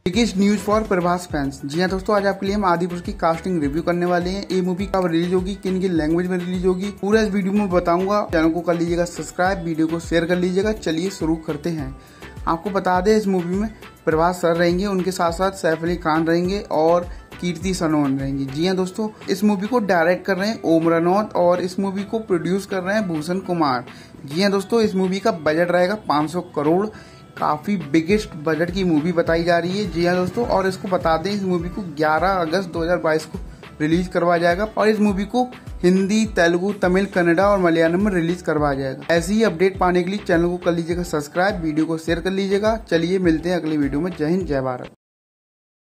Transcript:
Biggest news for Prabhas fans. जी हाँ दोस्तों, आज आपके लिए हम आदिपुरुष की कास्टिंग रिव्यू करने वाले हैं। ये मूवी कब रिलीज होगी, किन किन लैंग्वेज में रिलीज होगी, पूरा इस वीडियो में बताऊंगा। चैनल को कर लीजिएगा सब्सक्राइब, वीडियो को शेयर कर लीजिएगा। चलिए शुरू करते हैं। आपको बता दें, इस मूवी में प्रभास सर रहेंगे, उनके साथ साथ सैफ अली खान रहेंगे और कीर्ति सनोन रहेंगी। जी हाँ दोस्तों, इस मूवी को डायरेक्ट कर रहे हैं ओम रनौत और इस मूवी को प्रोड्यूस कर रहे हैं भूषण कुमार। जी हाँ दोस्तों, इस मूवी का बजट रहेगा 500 करोड़। काफी बिगेस्ट बजट की मूवी बताई जा रही है। जी हाँ दोस्तों, और इसको बता दें, इस मूवी को 11 अगस्त 2022 को रिलीज करवाया जाएगा और इस मूवी को हिंदी, तेलुगु, तमिल, कन्नड़ा और मलयालम में रिलीज करवाया जाएगा। ऐसी ही अपडेट पाने के लिए चैनल को कर लीजिएगा सब्सक्राइब, वीडियो को शेयर कर लीजिएगा। चलिए मिलते हैं अगली वीडियो में। जय हिंद, जय भारत।